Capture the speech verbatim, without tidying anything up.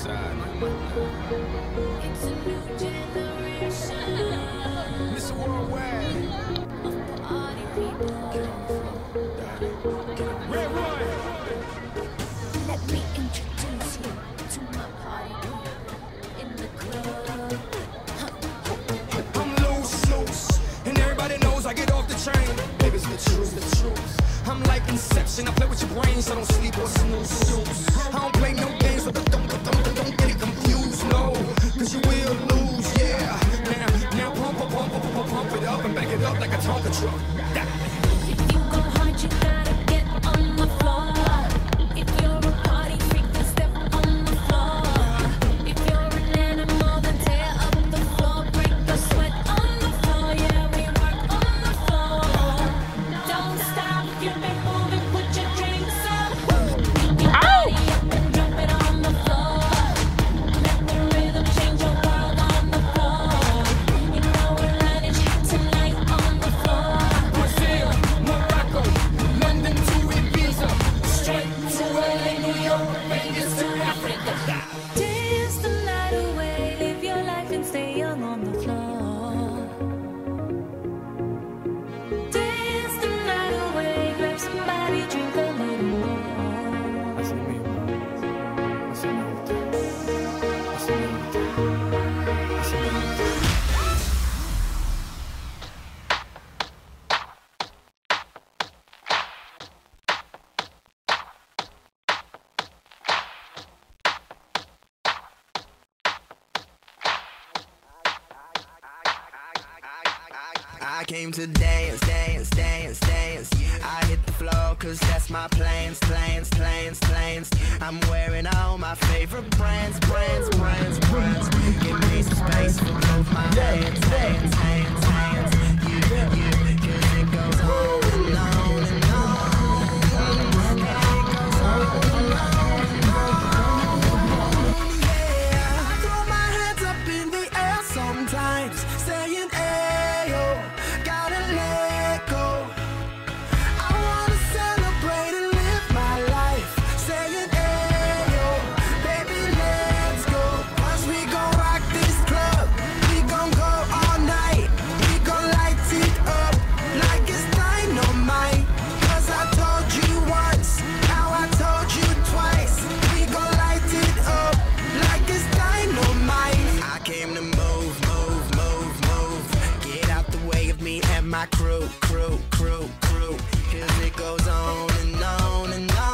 side. It's a new generation. Mister Worldwide. Of party people. Red one. Let me introduce you to my party people in the club. I'm loose, loose, and everybody knows I get off the train. Baby, it's the truth, the truth. I'm like Inception, I play with your brains, so don't sleep or snooze, snooze. I don't play no games, but don't, don't, don't, don't get it confused, no, cause you will lose, yeah. Now, now pump, pump, pump, pump, pump, pump it up and back it up like a Tonka truck. Yeah. If you go hard, you gotta get on the floor. If you're a party freak, then step on the floor. If you're an animal, then tear up the floor. Break the sweat on the floor, yeah, we work on the floor. Don't stop, keep it moving, put your drinks up. Keep your body up and drop it on the floor. Let the rhythm change your world on the floor. You know we're running tonight on the floor. Brazil, Morocco, London to Ibiza, Straight to L A, New York, Vegas to Africa. Dance the night away, live your life and stay young on the floor. Dance the night away, grab somebody, drink a little more. Así mismo, así me gusta, así me gusta, así me gusta. I came to dance, dance, dance, dance. I hit the floor cause that's my plans, plans, plans, plans. I'm wearing all my favorite brands, brands, brands, brands. Give me some space for both my hands, hands, hands, hands. You, you, cause it goes on and on and on. And it goes on and on and on. Yeah, I throw my hands up in the air sometimes, saying, ayo, gotta let go. I wanna celebrate and live my life, saying, ayo, baby, let's go. Cause we gon' rock this club, we gon' go all night, we gon' light it up like it's dynamite. Cause I told you once, now I told you twice, we gon' light it up like it's dynamite. I came to move, move, move, move. Get out the way of me and my crew, crew, crew, crew. Cause it goes on and on and on.